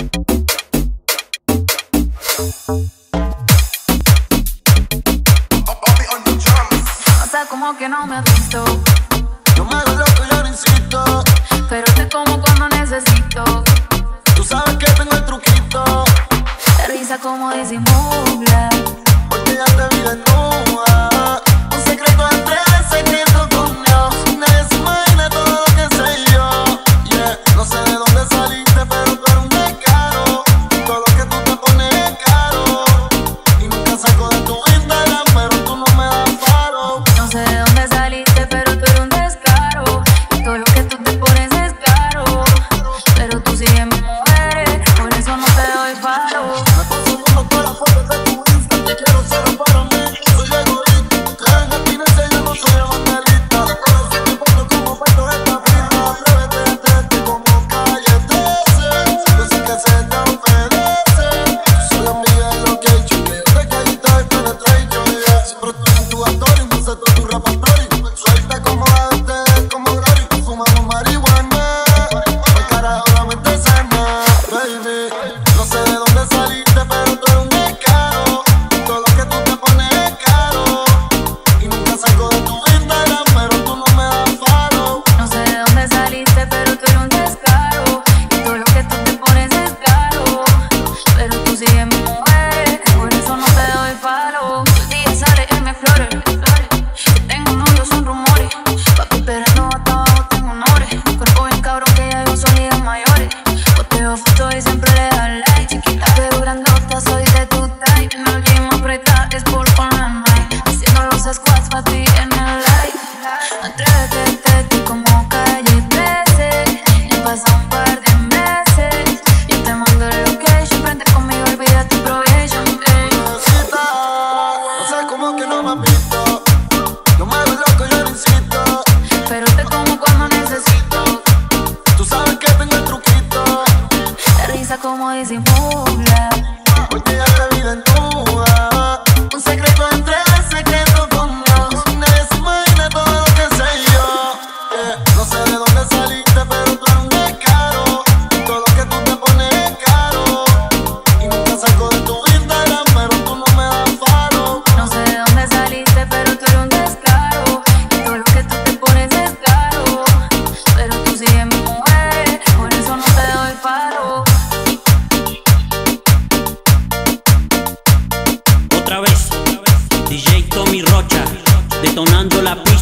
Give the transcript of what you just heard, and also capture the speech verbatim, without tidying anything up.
O sea, como que no me has visto. Yo me hago loco, yo no insisto, pero te como cuando necesito. Tú sabes que tengo el truquito. Te risa como disimula, porque ya te vi desnuda. Un secreto entre secreto con Dios. Nadie se imagina todo lo que sé yo. Yeah, no sé de dónde saliste, pero tú eres un descaro. Todo lo que tú te pones es caro. Y nunca saco de tu Instagram, pero tú no me das paro. no sé de dónde saliste, pero tú eres un descaro. Y todo lo que tú te pones es caro, pero tú sigues mi mujer, por eso no te doy paro. Me paso viendo todas las fotos de tu Insta. Te quiero solo para mí, soy egoísta. Crees en abstinencia, yo no soy evangelista. Si te pongo como puesto esta vida, atrévete a atrévete como calle trece. Yo sé que se te ofrece. Soy amiga de lo que he hecho, que yo te callita y penetration, yeah. Siempre estoy en tu actorio, no sé todo tu repertorio. Suelta como adete, como Glory. Fumamos marihuana, el carajo la mente sana, baby. No sé de dónde saliste, pero tú eres un descaro. Todo lo que tú te pones es caro. Y nunca saco de tu Instagram, pero tú no me das follow. No sé de dónde saliste, pero tú eres un descaro. Y todo lo que tú te pones es caro, pero tú sigues mi mujer, por eso no te doy palo. El día sale y me flores. Que tengo novio son rumores. Papi, pero no hasta abajo tengo honores. Cuerpo bien cabrón que ya yo soy ligas mayores. Posteo fotos y siempre le das like. Chiquita pero grandota, soy de tu type. En el gym apretar es por con la mic. Haciendo los squats pa' ti en el like. Atrévete, te como calle trece. Ya pasan un par de meses. Yo te mando el location. Prende conmigo, olvida tu probation, ey. Necesita, no sé cómo que no me has visto. Yo me hago loco, yo no insisto, pero te como cuando necesito. tú sabes que tengo el truquito. Te risa como disimula, Porque ya te vi desnuda. Un secreto entre secreto con Dios. Nadie se imagina todo lo que sé yo. Yeah, no sé de dónde saliste, pero tú eres un descaro. Todo lo que tú te pones es caro. Y nunca saco de tu Instagram, pero tú no me das follow. no sé de dónde saliste, pero tú eres un descaro. Y todo lo que tú te pones es caro, pero tú sigues mi mujer, por eso no te doy paro. Otra vez, D J Tommy Rocha, detonando la pista.